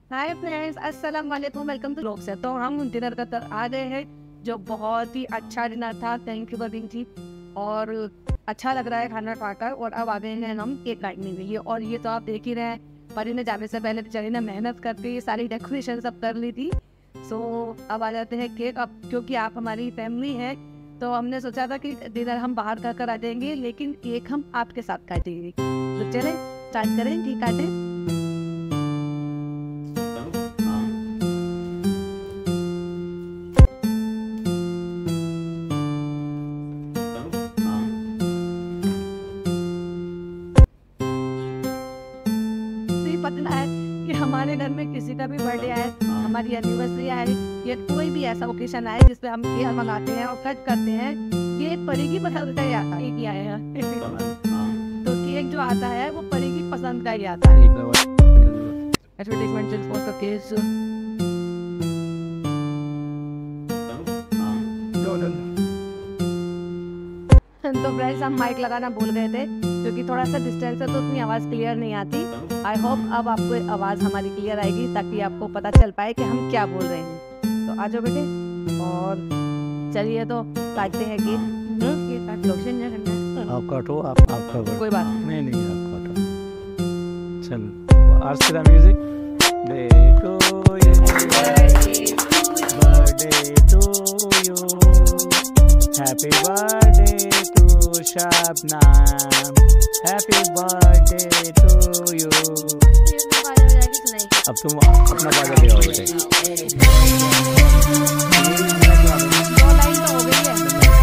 Hi friends, अस्सलाम वालेकुम, welcome to blog से। तो हम डिनर का आ गए हैं, जो बहुत ही अच्छा डिनर था। थैंक यू बबिन जी। और अच्छा लग रहा है खाना खाकर। और अब आ गए हैं हम केक काटने के लिए। और ये तो आप देख ही रहे हैं, परी ने जाने से पहले बेचारी ने मेहनत करके ये सारी डेकोरेशन सब कर ली थी। सो अब आ जाते हैं केक। अब क्योंकि आप हमारी फैमिली है तो हमने सोचा था कि डिनर हम बाहर का कर आ जाएंगे, लेकिन केक हम आपके साथ काटेंगे। तो चलें स्टार्ट करें, केक काटें। पता है कि हमारे घर में किसी का भी बर्थडे आए, हमारी एनिवर्सरी आए या कोई भी ऐसा ओकेशन आए जिसपे हम केक मंगाते हैं और कट करते हैं, ये परी की पसंद का ही आता है। केक आया है तो केक जो आता है वो परी की पसंद का ही आता है। Advertisement for the cake. तो फ्रेंड्स, हम माइक लगाना भूल गए थे क्योंकि थोड़ा सा डिस्टेंस है तो उतनी आवाज़ क्लियर नहीं आती। आई होप अब आपको आवाज़ हमारी क्लियर आएगी ताकि आपको पता चल पाए कि हम क्या बोल रहे हैं। तो आ जाओ बेटे और चलिए तो काटते हैं केक। केक काट लो। आप काटो, आप काटो, कोई बात नहीं आप काटो। चल आर्स का music. Birthday to you, happy birthday to Shabnam, happy birthday to you. अब तुम अपना बाजा ले आओ बेटे। दो लाइन तो हो गई है।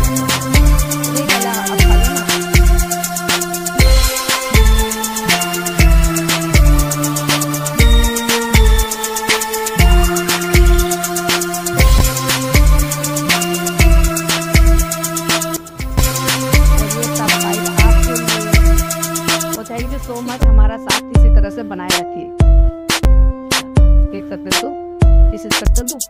थैंक यू सो मच, हमारा साथ इसी तरह से बनाए रखिए। देख सकते हो इस इंस्ट्रक्टर दो।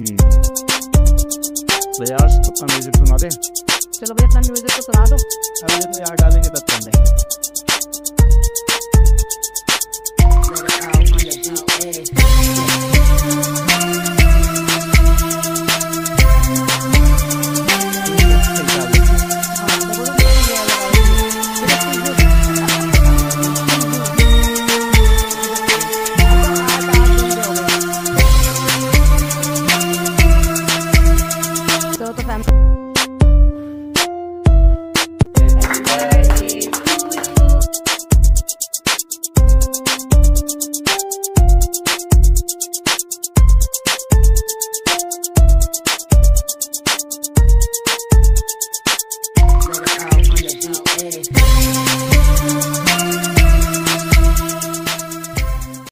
भैया अपना म्यूजिक सुना दे। चलो भैया अपना म्यूजिक तो सुना दो। अभी तो यार डालेंगे तब सुन देंगे।